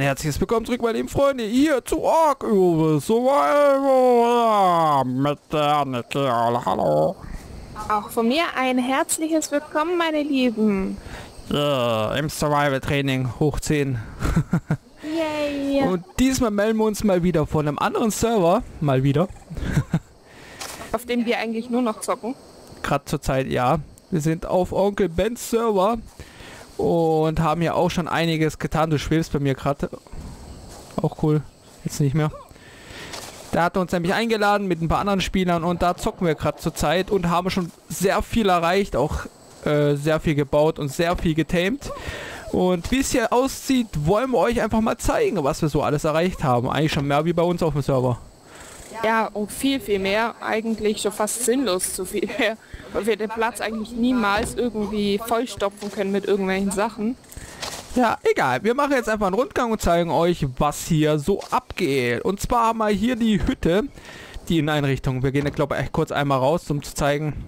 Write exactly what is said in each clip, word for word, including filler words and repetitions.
herzliches Willkommen zurück, meine lieben Freunde, hier zu Ark Survival mit der Niki. Hallo. Auch von mir ein herzliches Willkommen, meine Lieben. Ja, im Survival-Training hoch zehn. Yay. Und diesmal melden wir uns mal wieder von einem anderen Server, mal wieder. Auf dem wir eigentlich nur noch zocken. Gerade zur Zeit, ja. Wir sind auf Onkel Bens Server und haben hier auch schon einiges getan. Du schwebst bei mir gerade. Auch cool. Jetzt nicht mehr. Der hat uns nämlich eingeladen mit ein paar anderen Spielern und da zocken wir gerade zur Zeit und haben schon sehr viel erreicht, auch äh, sehr viel gebaut und sehr viel getamed. Und wie es hier aussieht, wollen wir euch einfach mal zeigen, was wir so alles erreicht haben. Eigentlich schon mehr wie bei uns auf dem Server. Ja, und viel, viel mehr. Eigentlich schon fast sinnlos zu viel mehr. Weil wir den Platz eigentlich niemals irgendwie vollstopfen können mit irgendwelchen Sachen. Ja, egal. Wir machen jetzt einfach einen Rundgang und zeigen euch, was hier so abgeht. Und zwar haben wir hier die Hütte, die Inneneinrichtung. Wir gehen da, glaube ich, echt kurz einmal raus, um zu zeigen,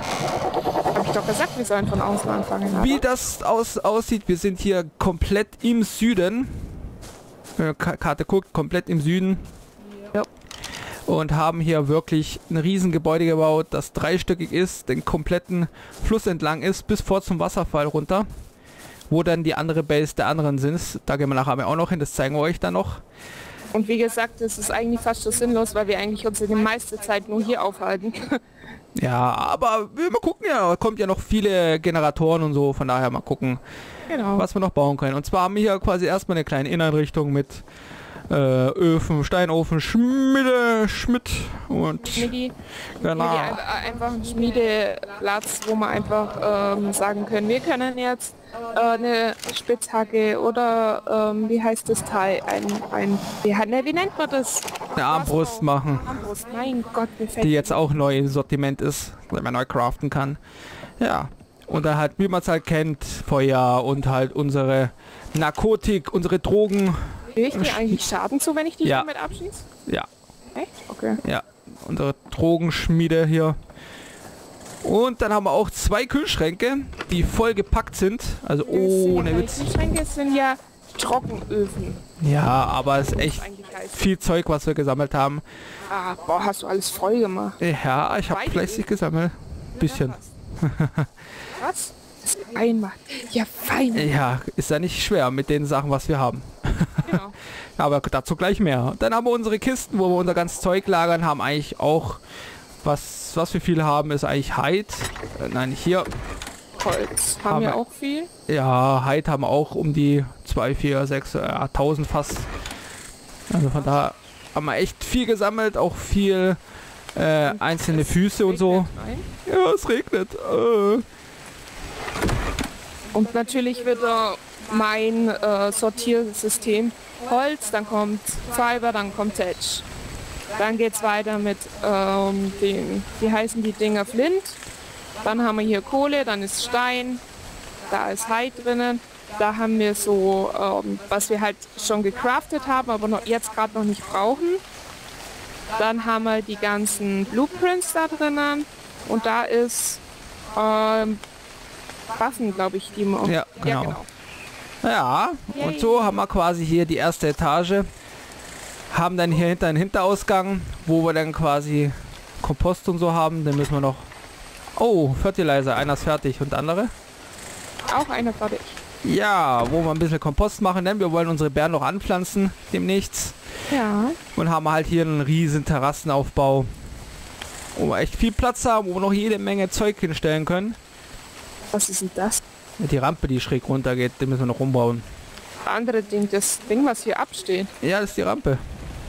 Hab ich doch gesagt, wir sollen von außen anfangen. Oder? wie das aus, aussieht. Wir sind hier komplett im Süden. Wenn man die Karte guckt, komplett im Süden. Ja. Und haben hier wirklich ein Riesengebäude gebaut, das dreistöckig ist, den kompletten Fluss entlang ist, bis vor zum Wasserfall runter, wo dann die andere Base der anderen sind. Da gehen wir nachher auch noch hin, das zeigen wir euch dann noch. Und wie gesagt, es ist eigentlich fast schon sinnlos, weil wir eigentlich uns die meiste Zeit nur hier aufhalten. Ja, aber wir mal gucken, ja, kommt ja noch viele Generatoren und so, von daher mal gucken, Genau. was wir noch bauen können. Und zwar haben wir hier quasi erstmal eine kleine Inneneinrichtung mit äh, Öfen, Steinofen, Schmiede, Schmidt und Schmiedi. genau. Schmiedi, ein- einfach ein Schmiedeplatz, wo wir einfach ähm, sagen können, wir können jetzt äh, eine Spitzhacke oder ähm, wie heißt das Teil? Ein, ein wie, ne, wie nennt man das? eine Armbrust machen, Armbrust. Mein Gott, mir fällt die jetzt auch neu im Sortiment ist, wenn man neu craften kann. Ja, und dann halt, wie man es halt kennt, Feuer und halt unsere Narkotik, unsere Drogen. Will ich dir eigentlich Schaden zu, wenn ich die Ja. damit abschieße? Ja, Echt? Okay. ja, unsere Drogenschmiede hier. Und dann haben wir auch zwei Kühlschränke, die voll gepackt sind. Also ohne Witz. Die Schränke sind ja Trockenöfen. Ja, aber es ist echt Eigentlich heißt. viel Zeug, was wir gesammelt haben. Ah, boah, hast du alles voll gemacht. Ja, ich habe Beide fleißig gesammelt. Bisschen. Was? Das einmal. Ja, fein. Ja, ist ja nicht schwer mit den Sachen, was wir haben. Genau. Aber dazu gleich mehr. Dann haben wir unsere Kisten, wo wir unser ganzes Zeug lagern, haben eigentlich auch, was, was wir viel haben, ist eigentlich Hide. Äh, nein, nicht hier. Holz. Haben Haben wir wir- auch viel. Ja, Hide haben wir auch um die zwei, vier, sechs, äh, tausend fast. Also von da haben wir echt viel gesammelt, auch viel äh, einzelne Füße und so. Nein. Ja, es regnet. Äh. Und natürlich wird da mein äh, Sortiersystem Holz, dann kommt Fiber, dann kommt Tetch. Dann geht es weiter mit ähm, den, wie heißen die Dinger, Flint. Dann haben wir hier Kohle, dann ist Stein, da ist Hide drinnen. Da haben wir so, ähm, was wir halt schon gecraftet haben, aber noch, jetzt gerade noch nicht brauchen. Dann haben wir die ganzen Blueprints da drinnen und da ist ähm, Waffen, glaube ich, die man... Ja, genau. Ja, genau. Ja, und so haben wir quasi hier die erste Etage. Haben dann hier hinter einen Hinterausgang, wo wir dann quasi Kompost und so haben. Dann müssen wir noch... Oh, Fertilizer, einer ist fertig und andere? Auch einer fertig. Ja, wo wir ein bisschen Kompost machen, denn wir wollen unsere Beeren noch anpflanzen demnächst. Ja. Und haben halt hier einen riesen Terrassenaufbau, wo wir echt viel Platz haben, wo wir noch jede Menge Zeug hinstellen können. Was ist denn das? Die Rampe, die schräg runter geht, die müssen wir noch umbauen. Das andere Ding, das Ding, was hier absteht. Ja, das ist die Rampe.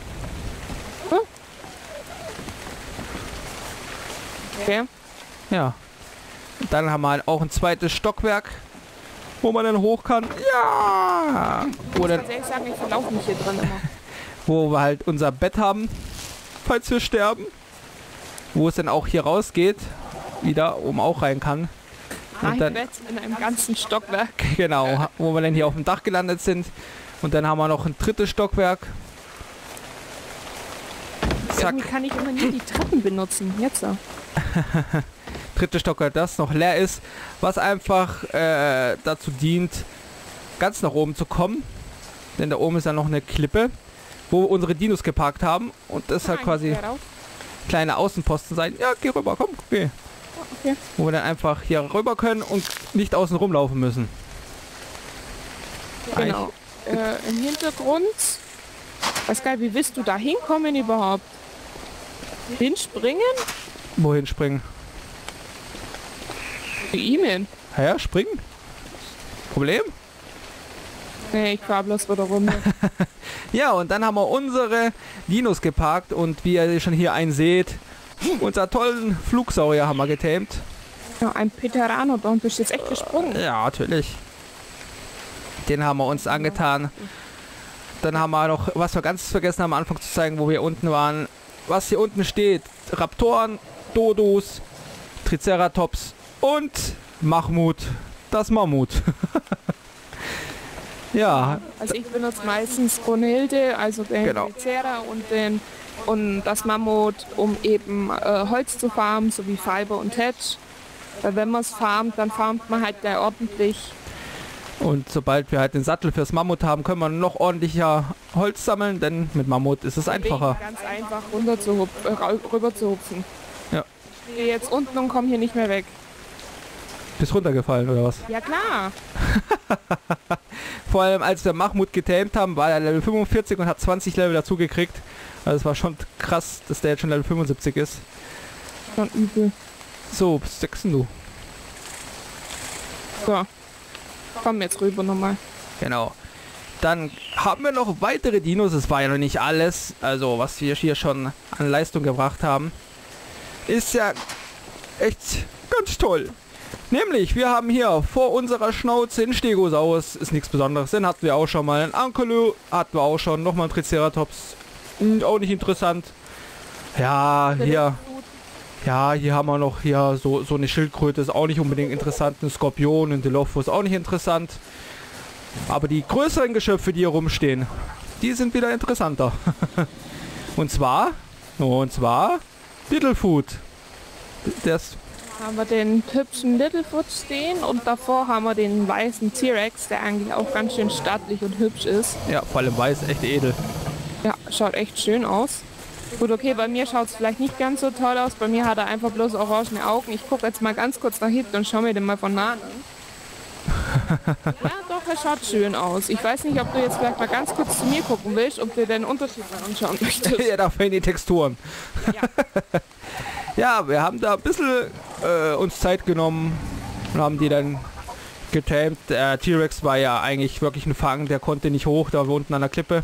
Okay. Ja. Und dann haben wir halt auch ein zweites Stockwerk, wo man dann hoch kann. Ja! Wo, Ich dann, muss ehrlich sagen, ich verlaufe mich hier drin immer. wo wir halt unser Bett haben, falls wir sterben. Wo es dann auch hier rausgeht, wieder, wo man auch rein kann. Und Ein dann, Bett in einem ganzen Stockwerk. genau, wo wir dann hier auf dem Dach gelandet sind. Und dann haben wir noch ein drittes Stockwerk. Zack. Irgendwie kann ich immer nie die Treppen benutzen. Jetzt so. Dritte Stockwerk, das noch leer ist, was einfach äh, dazu dient, ganz nach oben zu kommen. Denn da oben ist ja noch eine Klippe, wo wir unsere Dinos geparkt haben. Und das hat quasi kleine Außenposten sein. Ja, geh rüber, komm, geh. Okay. Wo wir dann einfach hier rüber können und nicht außen rumlaufen müssen. Genau. Äh, Im Hintergrund. Weiß gar nicht, wie willst du da hinkommen überhaupt? Hinspringen? Wohin springen? Wie E-Mail. Ja, springen? Problem? Nee, ich fahr bloß wieder rum. Ja, und dann haben wir unsere Dinos geparkt und wie ihr schon hier einen seht, unser tollen Flugsaurier haben wir getamed. Ja, ein Pteranodon, bist du jetzt echt gesprungen? Ja, natürlich. Den haben wir uns angetan. Dann haben wir noch, was wir ganz vergessen haben am Anfang zu zeigen, wo wir unten waren. Was hier unten steht. Raptoren, Dodos, Triceratops und Mahmut. Das Mammut. Ja. Also ich benutze meistens Brunhilde, also den Genau. Tricera und den und das Mammut, um eben äh, Holz zu farmen, sowie Fiber und Hedge. Weil wenn man es farmt, dann farmt man halt gleich ordentlich. Und sobald wir halt den Sattel fürs Mammut haben, können wir noch ordentlicher Holz sammeln, denn mit Mammut ist es einfacher. Ganz einfach runter zu hupf, äh, rüber zu hupfen. Ja. Ich stehe jetzt unten und komme hier nicht mehr weg. Bist runtergefallen oder was? Ja klar. Vor allem als wir Mahmut getamed haben, war er Level fünfundvierzig und hat zwanzig Level dazu gekriegt. Also es war schon krass, dass der jetzt schon Level fünfundsiebzig ist. Schon übel. So, was sagst denn du? So. Komm jetzt rüber nochmal. Genau. Dann haben wir noch weitere Dinos. Es war ja noch nicht alles. Also was wir hier schon an Leistung gebracht haben, ist ja echt ganz toll. Nämlich, wir haben hier vor unserer Schnauze einen Stegosaurus. Ist nichts Besonderes. Den hatten wir auch schon mal. Ein Ankylo hatten wir auch schon. Nochmal ein Triceratops. Hm, auch nicht interessant. Ja, hier. Ja, hier haben wir noch hier so, so eine Schildkröte. Ist auch nicht unbedingt interessant. Ein Skorpion, ein Dilophosaurus auch nicht interessant. Aber die größeren Geschöpfe, die hier rumstehen, die sind wieder interessanter. Und zwar, und zwar, Littlefoot. Das Haben wir den hübschen Littlefoot stehen und davor haben wir den weißen T-Rex, der eigentlich auch ganz schön stattlich und hübsch ist. Ja, vor allem weiß, echt edel. Ja, schaut echt schön aus. Gut, okay, bei mir schaut es vielleicht nicht ganz so toll aus. Bei mir hat er einfach bloß orangene Augen. Ich gucke jetzt mal ganz kurz nach hinten und schaue mir den mal von nah an. Ja, doch, er schaut schön aus. Ich weiß nicht, ob du jetzt vielleicht mal ganz kurz zu mir gucken willst, ob du den Unterschied mal anschauen möchtest. Ja, da fehlen die Texturen. Ja. Ja, wir haben da ein bisschen äh, uns Zeit genommen und haben die dann getamed. Der T-Rex war ja eigentlich wirklich ein Fang, der konnte nicht hoch, da war unten an der Klippe.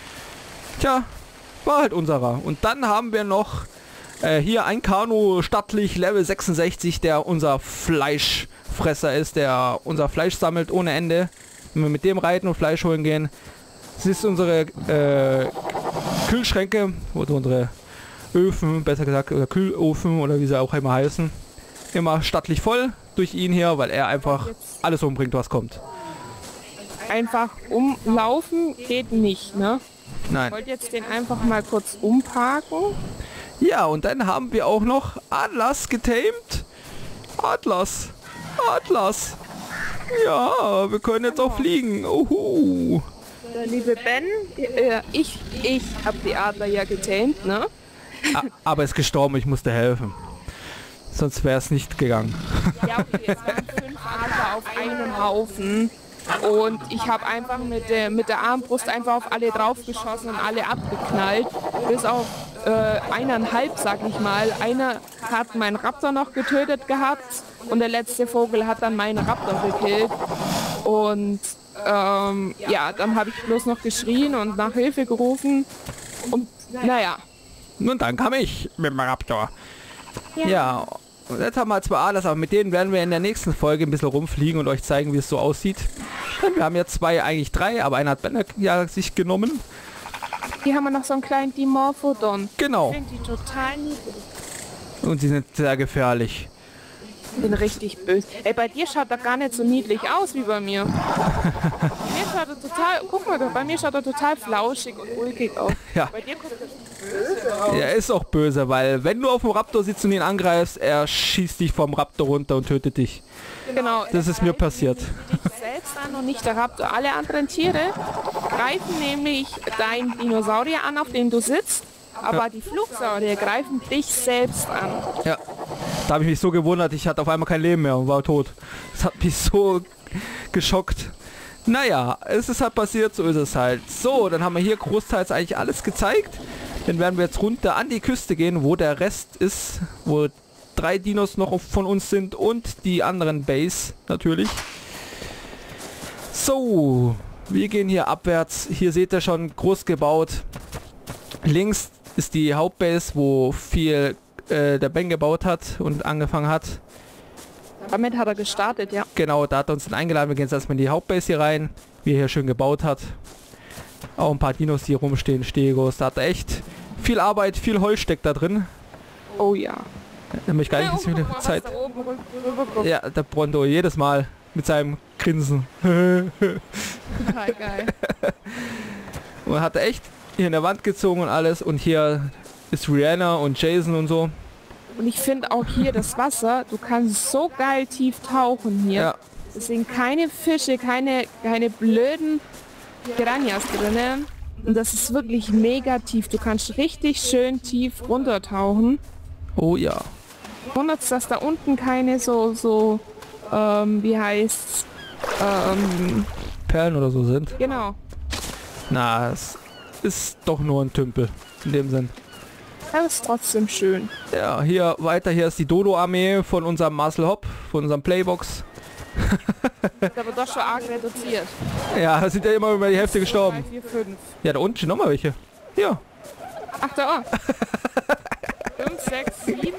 Tja, war halt unserer. Und dann haben wir noch äh, hier ein Kano stattlich, Level sechsundsechzig, der unser Fleischfresser ist, der unser Fleisch sammelt ohne Ende. Wenn wir mit dem reiten und Fleisch holen gehen, das ist unsere äh, Kühlschränke, oder unsere Öfen, besser gesagt, oder Kühlofen oder wie sie auch immer heißen, immer stattlich voll durch ihn hier, weil er einfach alles umbringt, was kommt. Einfach umlaufen geht nicht, ne? Nein. Ich wollte jetzt den einfach mal kurz umparken. Ja, und dann haben wir auch noch Atlas getamed. Atlas. Atlas. Ja, wir können jetzt auch fliegen. Uhu. Der liebe Ben, äh, ich, ich habe die Adler ja getamed, ne? A aber ist gestorben, ich musste helfen. Sonst wäre es nicht gegangen. Ja, okay, es waren fünf Adler auf einem Haufen. Und ich habe einfach mit der, mit der Armbrust einfach auf alle draufgeschossen und alle abgeknallt. Bis auf äh, eineinhalb, sag ich mal. Einer hat meinen Raptor noch getötet gehabt und der letzte Vogel hat dann meinen Raptor gekillt. Und ähm, ja, dann habe ich bloß noch geschrien und nach Hilfe gerufen. Und naja. Und dann kam ich mit dem Raptor. Ja. ja. Und jetzt haben wir zwei Adlers, aber mit denen werden wir in der nächsten Folge ein bisschen rumfliegen und euch zeigen, wie es so aussieht. Wir haben jetzt zwei, eigentlich drei, aber einer hat Ben ja sich genommen. Hier haben wir noch so einen kleinen Dimorphodon. Genau. Ich finde die total niedlich. Und sie sind sehr gefährlich. Ich bin richtig böse. Ey, bei dir schaut er gar nicht so niedlich aus wie bei mir. Bei mir schaut er total, guck mal, bei mir schaut er total flauschig und ulkig aus. Ja. Bei dir guckt er böse aus. Er ist auch böse, weil wenn du auf dem Raptor sitzt und ihn angreifst, er schießt dich vom Raptor runter und tötet dich. Genau. Das ist mir passiert. Dich selbst an und nicht der Raptor. Alle anderen Tiere greifen nämlich dein Dinosaurier an, auf dem du sitzt, aber ja. die Flugsaurier greifen dich selbst an. Ja, da habe ich mich so gewundert, ich hatte auf einmal kein Leben mehr und war tot. Das hat mich so geschockt. Naja, es ist halt passiert, so ist es halt. So, dann haben wir hier großteils eigentlich alles gezeigt. Dann werden wir jetzt runter an die Küste gehen, wo der Rest ist, wo drei Dinos noch von uns sind und die anderen Base natürlich. So, wir gehen hier abwärts. Hier seht ihr schon groß gebaut. Links ist die Hauptbase, wo viel äh, der Ben gebaut hat und angefangen hat. Damit hat er gestartet, ja. Genau, da hat er uns dann eingeladen. Wir gehen jetzt erstmal in die Hauptbase hier rein, wie er hier schön gebaut hat. Auch ein paar Dinos, die hier rumstehen, Stegos. Da hat er echt viel Arbeit, viel Holz steckt da drin. Oh ja. Da möchte ich gar nicht so viel Zeit. Ja, der Bronto jedes Mal mit seinem Grinsen. Total geil. Und hat er echt hier in der Wand gezogen und alles. Und hier ist Rihanna und Jason und so. Und ich finde auch hier das Wasser, du kannst so geil tief tauchen hier. Ja. Es sind keine Fische, keine, keine blöden Piranhas drin. Und das ist wirklich mega tief. Du kannst richtig schön tief runtertauchen. Oh ja. Wundert's, dass da unten keine so, so, ähm, wie heißt's, ähm, Perlen oder so sind. Genau. Na, es ist doch nur ein Tümpel in dem Sinn. Das ist trotzdem schön. Ja, hier weiter, hier ist die Dodo-Armee von unserem Marcel Hopp, von unserem Playbox. Das aber doch schon arg reduziert. Ja, da sind ja immer über die Hälfte gestorben. drei, vier, fünf. Ja, da unten stehen nochmal welche. Ja. Ach, da. fünf, sechs, sieben,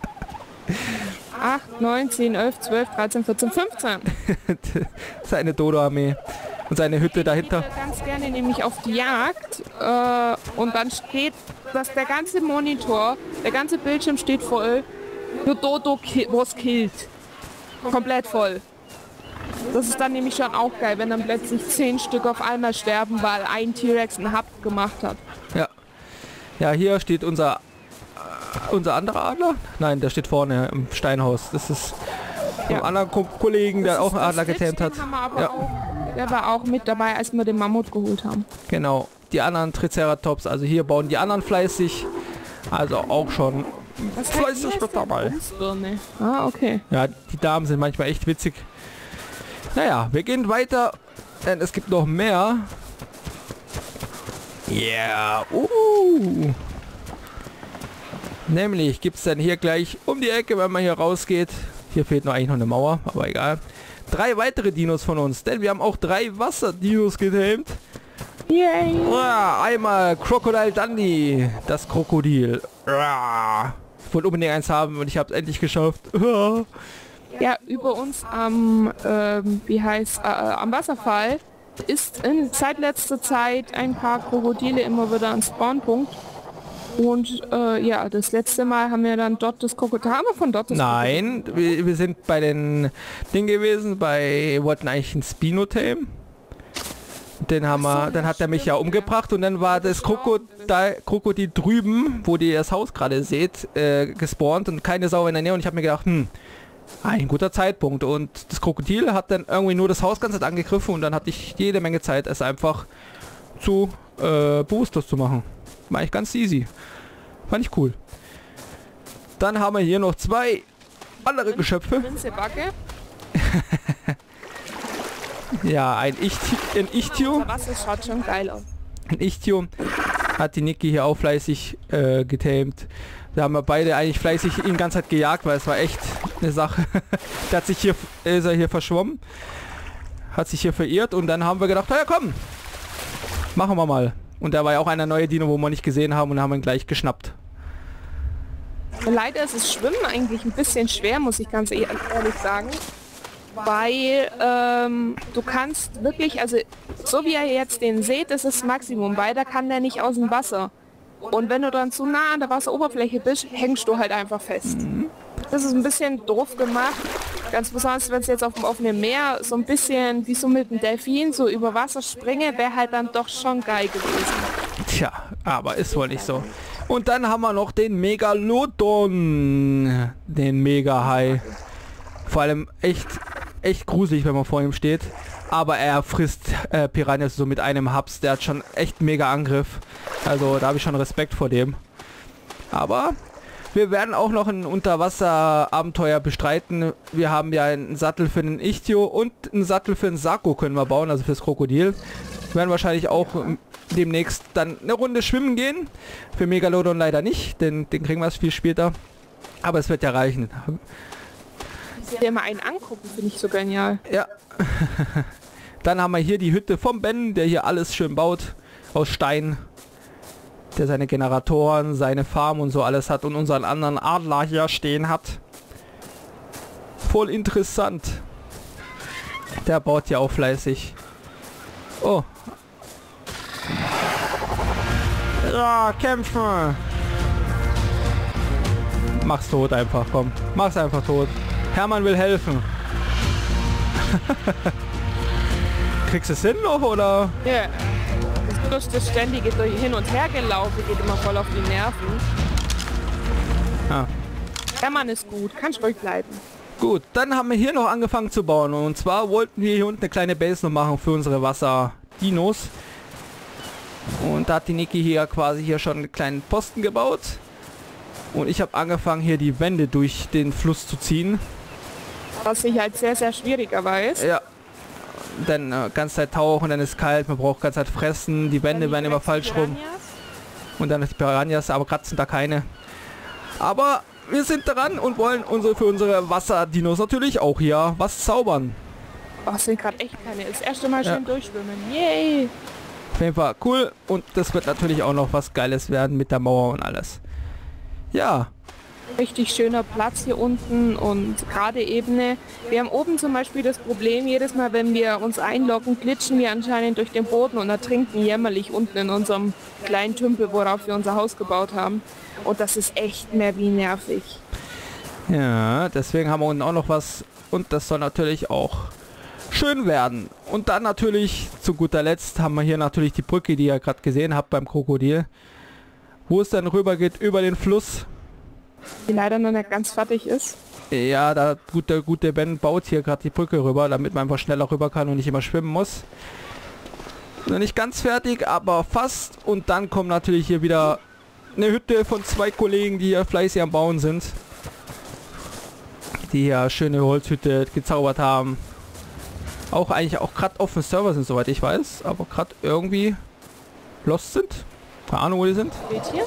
acht, neun, zehn, elf, zwölf, dreizehn, vierzehn, fünfzehn. Seine Dodo-Armee. Und seine Hütte dahinter. Ich gehe ganz gerne nämlich auf die Jagd äh, und dann steht, dass der ganze Monitor, der ganze Bildschirm steht voll. Nur Dodo ki was killt. Komplett voll. Das ist dann nämlich schon auch geil, wenn dann plötzlich zehn Stück auf einmal sterben, weil ein T-Rex einen Hub gemacht hat. Ja. Ja, hier steht unser äh, unser anderer Adler. Nein, der steht vorne im Steinhaus. Das ist ja. ein anderer Ko Kollegen, der auch einen Adler getamt hat. Ja. Auch, der war auch mit dabei, als wir den Mammut geholt haben. Genau. Die anderen Triceratops, also hier bauen die anderen fleißig. Also auch schon Was fleißig mit dabei. Ah, okay. Ja, die Damen sind manchmal echt witzig. Naja, wir gehen weiter, denn es gibt noch mehr. Yeah, uh. Nämlich gibt es dann hier gleich um die Ecke, wenn man hier rausgeht. Hier fehlt noch eigentlich noch eine Mauer, aber egal. Drei weitere Dinos von uns, denn wir haben auch drei Wasserdinos getamt. Yay! Uah, einmal Crocodile Dundee, das Krokodil. Uah. Ich wollte unbedingt eins haben und ich habe es endlich geschafft. Uah. Ja, über uns am, ähm, wie heißt, äh, am Wasserfall ist in seit letzter Zeit ein paar Krokodile immer wieder ein Spawnpunkt. Und äh, ja, das letzte Mal haben wir dann dort das Krokodil. Haben wir von dort das Nein, wir, wir sind bei den Ding gewesen, bei wollten eigentlich ein Spino-Tame. Den haben wir, dann hat er mich ja umgebracht und dann war das Krokodil, Krokodil drüben, wo ihr das Haus gerade seht, äh, gespawnt und keine Sau in der Nähe und ich habe mir gedacht, hm, ein guter Zeitpunkt und das Krokodil hat dann irgendwie nur das Haus ganz angegriffen und dann hatte ich jede Menge Zeit, es einfach zu äh, Boosters zu machen. War eigentlich ganz easy. Fand ich cool. Dann haben wir hier noch zwei andere Geschöpfe. Ja, ein Ichtio. Ein Ichtio. Das schaut schon geil aus. Ein Ichtio hat die Niki hier auch fleißig äh, getamt. Da haben wir beide eigentlich fleißig ihn die ganze Zeit gejagt, weil es war echt eine Sache. Der hat sich hier, ist er hier verschwommen. Hat sich hier verirrt und dann haben wir gedacht, ja komm, machen wir mal. Und da war ja auch einer neue Dino, wo wir nicht gesehen haben und haben ihn gleich geschnappt. Leider ist das Schwimmen eigentlich ein bisschen schwer, muss ich ganz ehrlich sagen. Weil ähm, du kannst wirklich, also so wie ihr jetzt den seht, ist das Maximum. Weiter kann der nicht aus dem Wasser. Und wenn du dann zu nah an der Wasseroberfläche bist, hängst du halt einfach fest. Mhm. Das ist ein bisschen doof gemacht. Ganz besonders, wenn es jetzt auf dem offenen Meer so ein bisschen wie so mit einem Delfin so über Wasser springe, wäre halt dann doch schon geil gewesen. Tja, aber ist wohl nicht so. Und dann haben wir noch den Megalodon. Den Mega-Hai. Vor allem echt echt gruselig, wenn man vor ihm steht. Aber er frisst äh, Piranhas so mit einem Haps. Der hat schon echt mega Angriff. Also da habe ich schon Respekt vor dem. Aber wir werden auch noch ein Unterwasser-Abenteuer bestreiten. Wir haben ja einen Sattel für den Ichtio und einen Sattel für den Sako können wir bauen, also fürs Krokodil. Wir werden wahrscheinlich auch demnächst dann eine Runde schwimmen gehen. Für Megalodon leider nicht, denn den kriegen wir erst viel später. Aber es wird ja reichen. Der mal einen angucken, finde ich so genial. Ja. Dann haben wir hier die Hütte vom Ben, der hier alles schön baut. Aus Stein. Der seine Generatoren, seine Farm und so alles hat. Und unseren anderen Adler hier stehen hat. Voll interessant. Der baut ja auch fleißig. Oh. Ja, kämpfen. Mach's tot einfach, komm. Mach's einfach tot. Hermann will helfen. Kriegst du es hin noch, oder? Ja. Das, das ständige durch Hin- und Hergelaufe geht immer voll auf die Nerven. Ah. Der Mann ist gut, kannst ruhig bleiben. Gut, dann haben wir hier noch angefangen zu bauen. Und zwar wollten wir hier unten eine kleine Base noch machen für unsere Wasser-Dinos. Und da hat die Niki hier quasi hier schon einen kleinen Posten gebaut. Und ich habe angefangen hier die Wände durch den Fluss zu ziehen. Was ich halt sehr, sehr schwieriger weiß. Ja. Dann äh, ganze Zeit tauchen, dann ist kalt, man braucht ganze Zeit fressen, die Wände werden immer falsch rum. Und dann ist Piranhas, aber gerade sind da keine. Aber wir sind dran und wollen unsere für unsere Wasserdinos natürlich auch hier was zaubern. Oh, sind gerade echt keine. Das erste Mal Ja. schön durchschwimmen. Yay! Auf jeden Fall cool und das wird natürlich auch noch was Geiles werden mit der Mauer und alles. Ja. Richtig schöner Platz hier unten und gerade Ebene. Wir haben oben zum Beispiel das Problem, jedes Mal, wenn wir uns einloggen, glitschen wir anscheinend durch den Boden und ertrinken jämmerlich unten in unserem kleinen Tümpel, worauf wir unser Haus gebaut haben. Und das ist echt mehr wie nervig. Ja, deswegen haben wir unten auch noch was und das soll natürlich auch schön werden. Und dann natürlich zu guter Letzt haben wir hier natürlich die Brücke, die ihr gerade gesehen habt beim Krokodil. Wo es dann rüber geht über den Fluss. Die leider noch nicht ganz fertig ist. Ja, da gut, der gute Ben baut hier gerade die Brücke rüber, damit man einfach schneller rüber kann und nicht immer schwimmen muss. Noch nicht ganz fertig, aber fast. Und dann kommt natürlich hier wieder eine Hütte von zwei Kollegen, die hier fleißig am Bauen sind. Die hier schöne Holzhütte gezaubert haben. Auch eigentlich auch gerade auf dem Server sind, soweit ich weiß. Aber gerade irgendwie lost sind. Keine Ahnung, wo die sind. Steht hier?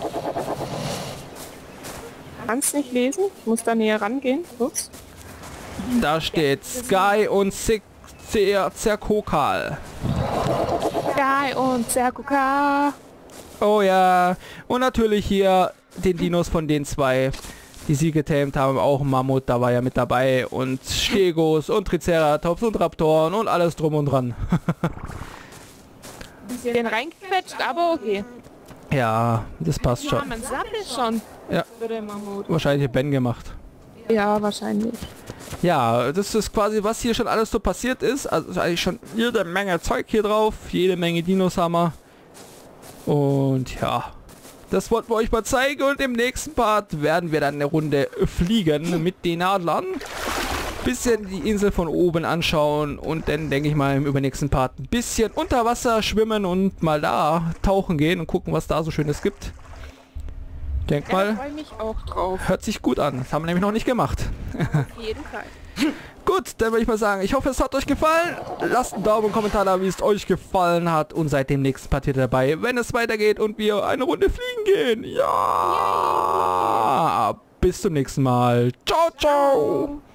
Kannst nicht lesen? Ich muss da näher rangehen. Ups. Da steht Sky und Zerkokal. Sky und Zerkoka. Oh ja. Und natürlich hier den Dinos von den zwei, die sie getamed haben. Auch ein Mammut, da war ja mit dabei. Und Stegos und Triceratops und Raptoren und alles drum und dran. Den reingequetscht, aber okay. Ja, das passt Ja, schon. man sammelt schon. Ja. Für den Mammut. Wahrscheinlich Ben gemacht. Ja, wahrscheinlich. Ja, das ist quasi, was hier schon alles so passiert ist. Also ist eigentlich schon jede Menge Zeug hier drauf. Jede Menge Dinos haben wir. Und ja, das wollten wir euch mal zeigen. Und im nächsten Part werden wir dann eine Runde fliegen mit den Adlern. Bisschen die Insel von oben anschauen. Und dann denke ich mal im übernächsten Part ein bisschen unter Wasser schwimmen und mal da tauchen gehen und gucken, was da so Schönes gibt. Denk Ja, mal, ich freue mich auch drauf. hört sich gut an. Das haben wir nämlich noch nicht gemacht. Auf jeden Fall. Gut, dann würde ich mal sagen, ich hoffe, es hat euch gefallen. Lasst einen Daumen und Kommentar da, wie es euch gefallen hat. Und seid dem nächsten Part wieder dabei, wenn es weitergeht und wir eine Runde fliegen gehen. Ja! Bis zum nächsten Mal. Ciao, ciao!